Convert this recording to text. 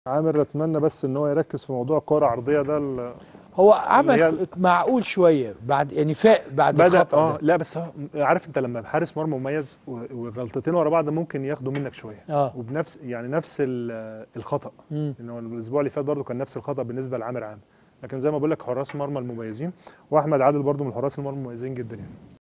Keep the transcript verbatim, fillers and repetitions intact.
عامر اتمنى بس ان هو يركز في موضوع الكره العرضيه ده ال- هو اللي هي عمل معقول شويه بعد، يعني فاق بعد بدأ الخطأ اه ده. لا بس هو عارف انت لما حارس مرمى مميز و- وغلطتين ورا بعض ممكن ياخدوا منك شويه، اه. وبنفس يعني نفس ال- الخطأ. امم. ان هو الاسبوع اللي فات برضه كان نفس الخطأ بالنسبه لعامر عامر. لكن زي ما بقول لك حراس مرمى المميزين، واحمد عادل برضه من حراس المرمى المميزين جدا يعني.